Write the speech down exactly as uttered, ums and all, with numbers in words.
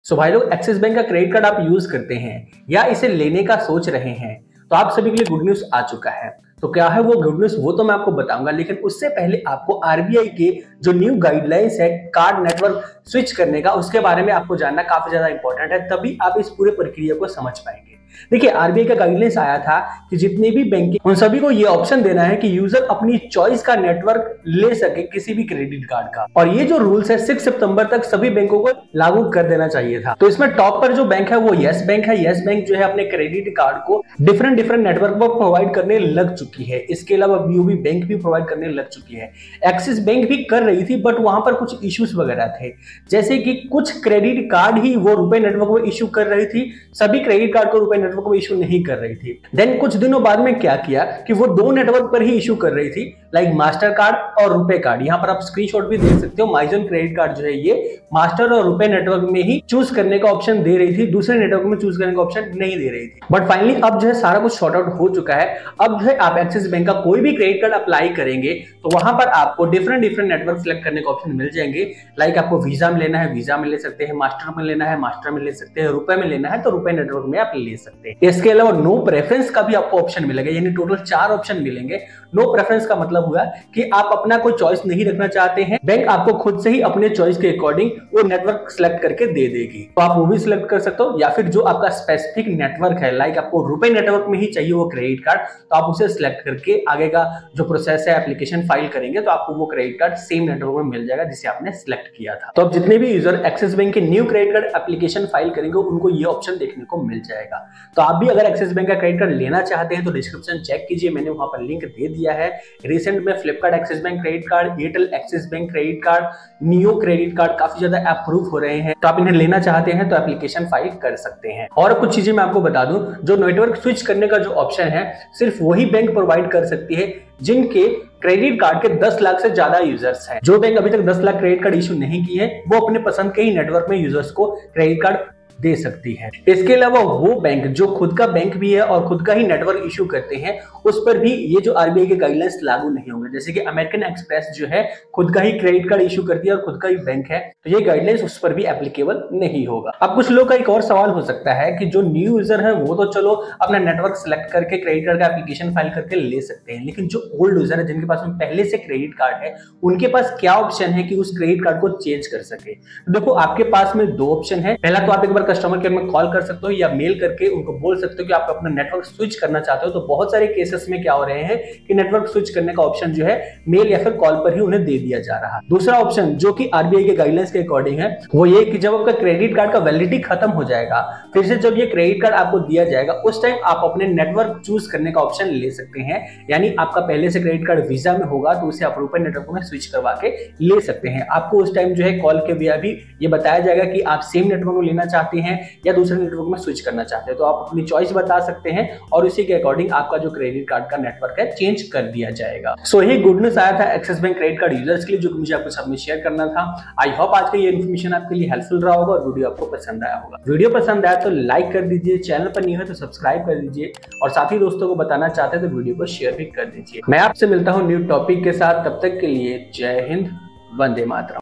सो भाई लोग, Axis bank का क्रेडिट कार्ड आप यूज करते हैं या इसे लेने का सोच रहे हैं तो आप सभी के लिए गुड न्यूज आ चुका है। तो क्या है वो गुड न्यूज, वो तो मैं आपको बताऊंगा, लेकिन उससे पहले आपको आरबीआई के जो न्यू गाइडलाइंस है कार्ड नेटवर्क स्विच करने का, उसके बारे में आपको जानना काफी ज्यादा इंपॉर्टेंट है, तभी आप इस पूरे प्रक्रिया को समझ पाएंगे। देखिए, आरबीआई का गाइडलाइंस आया था कि जितने भी बैंक उन सभी को ये ऑप्शन देना है कि यूजर अपनी चॉइस का नेटवर्क ले सके किसी भी क्रेडिट कार्ड का, और ये जो रूल्स है सिक्स सितंबर तक सभी बैंकों को लागू कर देना चाहिए था। तो इसमें टॉप पर जो बैंक है वो येस बैंक है। येस बैंक जो है अपने क्रेडिट कार्ड को डिफरेंट डिफरेंट नेटवर्क पर प्रोवाइड करने लग चुकी है। इसके अलावा बीओबी बैंक भी प्रोवाइड करने लग चुकी है। एक्सिस बैंक भी कर रही थी, बट वहां पर कुछ इश्यूज वगैरह थे, जैसे कि कुछ क्रेडिट कार्ड ही वो रुपए नेटवर्क में इश्यू कर रही थी, सभी क्रेडिट कार्ड को रुपए नेटवर्क में इशू नहीं कर रही थी। देन कुछ दिनों बाद में क्या किया कि वो दो नेटवर्क पर ही इशू कर रही थी, लाइक मास्टर कार्ड और रुपए कार्ड। यहां पर आप स्क्रीनशॉट भी देख सकते हो। माइजन क्रेडिट कार्ड जो है ये मास्टर और रुपए नेटवर्क में ही चूज करने का ऑप्शन दे रही थी, दूसरे नेटवर्क में चूज करने का ऑप्शन नहीं दे रही थी। बट फाइनली अब जो है सारा कुछ सॉर्ट आउट हो चुका है। अब जो है आप एक्सिस बैंक का कोई भी क्रेडिट कार्ड अप्लाई करेंगे तो वहां पर आपको डिफरेंट डिफरेंट नेटवर्क सिलेक्ट करने का ऑप्शन मिल जाएंगे। लाइक आपको वीजा में लेना है वीजा में ले सकते हैं, मास्टर में लेना है मास्टर में ले सकते हैं, रुपए में लेना है तो रुपए नेटवर्क में आप ले सकते हैं। इसके अलावा नो प्रेफरेंस का भी आपको ऑप्शन मिलेगा, यानी टोटल चार ऑप्शन मिलेंगे। नो प्रेफरेंस का मतलब हुआ कि आप अपना कोई चॉइस नहीं रखना चाहते हैं, बैंक आपको खुद से ही अपने चॉइस के अकॉर्डिंग वो नेटवर्क सिलेक्ट करके दे देगी, तो आप वो भी सिलेक्ट कर सकते हो। या फिर जो आपका स्पेसिफिक नेटवर्क है, लाइक आपको रुपए नेटवर्क में ही चाहिए वो क्रेडिट कार्ड, तो आप उसे सिलेक्ट करके आगे का जो प्रोसेस है एप्लीकेशन फाइल करेंगे तो आपको वो क्रेडिट कार्ड सेम नेटवर्क में मिल जाएगा जिसे आपने सिलेक्ट किया था। तो अब जितने भी यूजर एक्सिस बैंक के new credit card application file करेंगे उनको ये ऑप्शन देखने को मिल जाएगा। तो आप भी अगर एक्सिस बैंक का क्रेडिट कार्ड लेना चाहते हैं तो डिस्क्रिप्शन चेक कीजिए, मैंने वहां पर लिंक दे दिया है। रिसेंट में Flipkart Axis bank credit card, Airtel Axis bank credit card, Neo credit card काफी ज्यादा अप्रूव हो रहे हैं, तो आप इन्हें लेना चाहते हैं तो एप्लीकेशन फाइल कर सकते हैं। और कुछ चीजें मैं आपको बता दूं, जो नेटवर्क स्विच करने का जो ऑप्शन है सिर्फ वही बैंक प्रोवाइड कर सकती है जिनके क्रेडिट कार्ड के दस लाख से ज्यादा यूजर्स हैं। जो बैंक अभी तक दस लाख क्रेडिट कार्ड इशू नहीं किए हैं वो अपने पसंद के ही नेटवर्क में यूजर्स को क्रेडिट कार्ड दे सकती है। इसके अलावा वो बैंक जो खुद का बैंक भी है और खुद का ही नेटवर्क इशू करते हैं उस पर भी ये जो आरबीआई के गाइडलाइंस लागू नहीं होंगे। जैसे कि अमेरिकन एक्सप्रेस जो है खुद का ही क्रेडिट कार्ड इशू करती है और खुद का ही बैंक है, तो ये गाइडलाइंस उस पर भी एप्लीकेबल नहीं होगा। अब कुछ लोग का एक और सवाल हो सकता है कि जो न्यू यूजर है वो तो चलो अपना नेटवर्क सिलेक्ट करके क्रेडिट कार्ड का एप्लीकेशन फाइल करके ले सकते हैं, लेकिन जो ओल्ड यूजर है जिनके पास में पहले से क्रेडिट कार्ड है उनके पास क्या ऑप्शन है कि उस क्रेडिट कार्ड को चेंज कर सके। देखो, आपके पास में दो ऑप्शन है। पहला तो आप एक बार कस्टमर केयर में कॉल कर सकते हो या मेल करके उनको बोल सकते हो कि आप अपना नेटवर्क स्विच करना चाहते हो। तो बहुत सारे केसेस में क्या हो रहे हैं कि नेटवर्क स्विच करने का ऑप्शन जो है मेल या फिर कॉल पर ही उन्हें दे दिया जा रहा है। दूसरा ऑप्शन जो कि आरबीआई के गाइडलाइंस के अकॉर्डिंग है वो ये कि जब आपका क्रेडिट कार्ड का वैलिडिटी खत्म हो जाएगा, फिर से जब ये क्रेडिट कार्ड आपको दिया जाएगा उस टाइम आप अपने नेटवर्क चूज करने का ऑप्शन ले सकते हैं। यानी आपका पहले से क्रेडिट कार्ड वीजा में होगा तो उसे आप रुपए नेटवर्क में स्विच करवा के ले सकते हैं। आपको उस टाइम जो है कॉल के भी अभी ये बताया जाएगा कि आप सेम नेटवर्क में लेना चाहते हैं या दूसरे नेटवर्क में स्विच करना चाहते हैं, तो आप अपनी चॉइस बता सकते हैं और उसी के अकॉर्डिंग आपका जो क्रेडिट कार्ड का नेटवर्क है चेंज कर दिया जाएगा। सो so, ये गुड न्यूज आया था Axis bank credit card users के लिए, जो कि मुझे आपको साथ में शेयर करना था। आई होप आज का ये इन्फॉर्मेशन आपके लिए हेल्पफुल रहा होगा और वीडियो आपको पसंद आया होगा। वीडियो पसंद आया तो लाइक कर दीजिए, चैनल पर नहीं है तो सब्सक्राइब कर दीजिए और साथ ही दोस्तों को बताना चाहते हैं तो वीडियो को शेयर भी कर दीजिए। मैं आपसे मिलता हूँ न्यू टॉपिक के साथ, तब तक के लिए जय हिंद, वंदे मातरम।